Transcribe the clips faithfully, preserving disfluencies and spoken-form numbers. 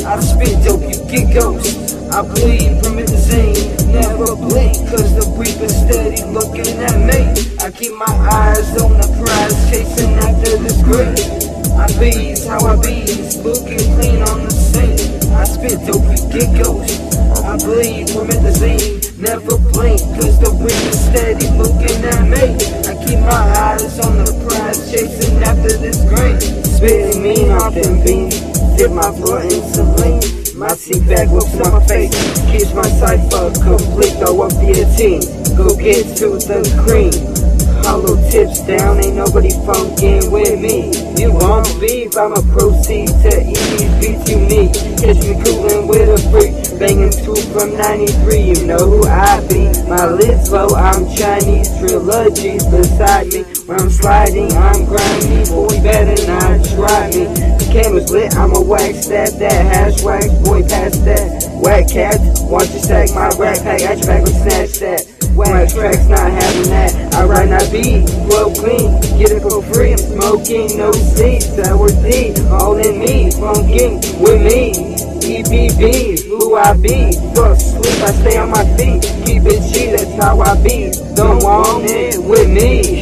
I spit dope, you get ghost. I bleed promethazine, never blink, cause the reaper steady looking at me. I keep my eyes on the prize, chasing after this green. I bees how I bees, looking clean on the scene. I spit dope, you get ghost. I bleed promethazine, never blink, cause the reaper steady looking at me. I keep my eyes on the prize, chasing after this green. Spitting mean off them beans, dip my blood in saline. My seat back looks on my face, keeps my cipher complete, throw up the team, go get to the cream. Hollow tips down, ain't nobody funkin' with me. You want beef, I'ma proceed to eat these beats you need. Catch me coolin' with a freak, bangin' two from ninety-three, you know who I be. My lid's low, I'm Chinese, trilogies beside me. When I'm sliding, I'm grimy, boy better not try me. Candles lit, I'ma wax that, that hash wax, boy pass that. Whack cat, watch you stack my rack pack, I your back with snatch that. Whack tracks, not having that, I ride not beat, flow clean, get it for free, I'm smoking, no seeds, sour D, all in me, funkin' with me. E B B, who I be, fuck sleep, I stay on my feet, keep it G, that's how I be, don't want it with me.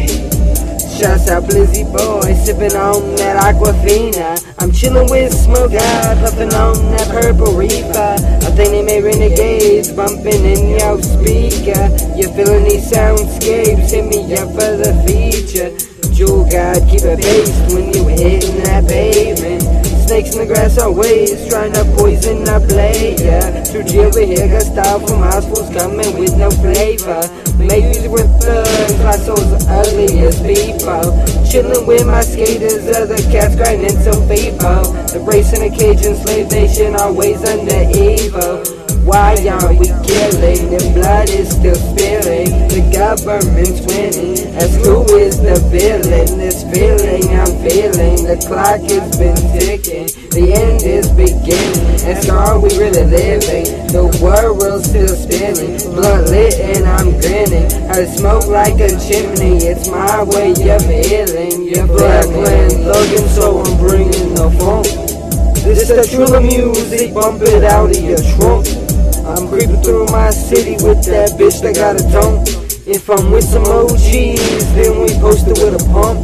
Shouts out Blizzy boy, sippin' on that Aquafina. I'm chillin' with Smoke Eye, puffin' on that purple reefer. I think they made renegades bumpin' in your speaker. You feelin' these soundscapes, hit me up for the feature. Jewel God, keep it based when you hittin' that pavement. Snakes in the grass always, trying to poison the player. True Jill here, got style from high schools coming with no flavor. Make music with thugs, my soul's ugliest people. Chillin' with my skaters, other cats grinding some people. The race in a Cajun slave nation, always under evil. Why are we killing? The blood is still spilling. The government's winning. As who is the villain? This feeling I'm feeling. The clock has been ticking. The end is beginning. And so are we really living? The world's still spinning. Blood lit and I'm grinning. I smoke like a chimney. It's my way of healing. You're Blackland Logan, so I'm bringing the funk. This is the Trilla music. Bump it out of your trunk. I'm creeping through my city with that bitch that got a dunk. If I'm with some O Gs, then we posted with a pump.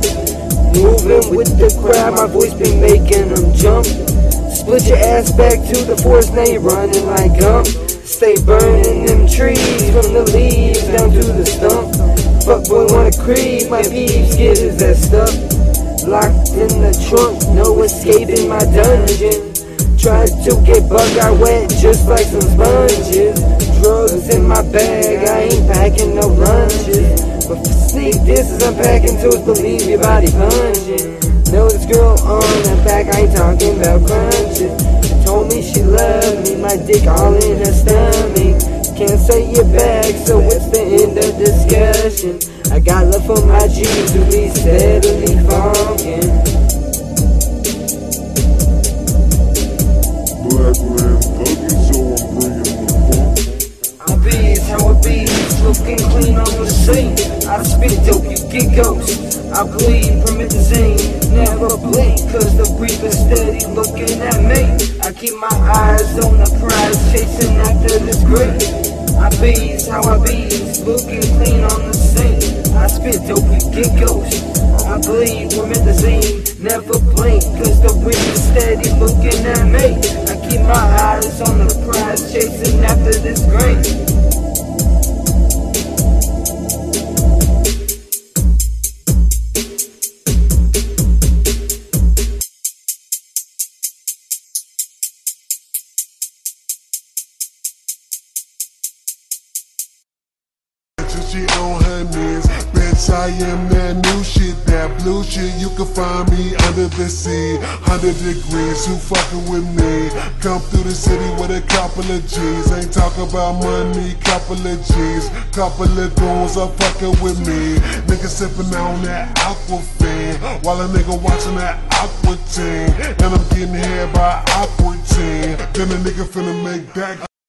Moving with the crowd, my voice be making them jump. Split your ass back to the forest, now you're running like Gump. Stay burning them trees, from the leaves down to the stump. Fuck boy wanna creep, my peeps get his ass stuck. Locked in the trunk, no escaping my dungeon. Tried to get bug, got wet just like some sponges. Drugs in my bag, I ain't packing no lunches. But for sneak disses, I'm packing tools, believe your body punching. Know this girl on the back, I ain't talking about crunches. She told me she loved me, my dick all in her stomach. Can't say you're back, so it's the end of discussion. I got love for my G's who be steadily funkin'. Looking clean on the scene. I spit dope, you get ghost. I bleed promethazine, never blink, cause the reaper steady looking at me. I keep my eyes on the prize, chasing after this green. I bees how I bees, looking clean on the scene. I spit dope, you get ghost. I bleed promethazine, never blink, cause the reaper steady looking at me. I keep my eyes on the prize, chasing after this green. She on her knees, bitch, I am that new shit, that blue shit. You can find me under the sea, one hundred degrees. Who fucking with me? Come through the city with a couple of G's. Ain't talk about money, couple of G's. Couple of goons are fucking with me. Nigga sipping on that Aquafina while a nigga watching that Aqua team. And I'm getting hair by Aqua team. Then a nigga finna make that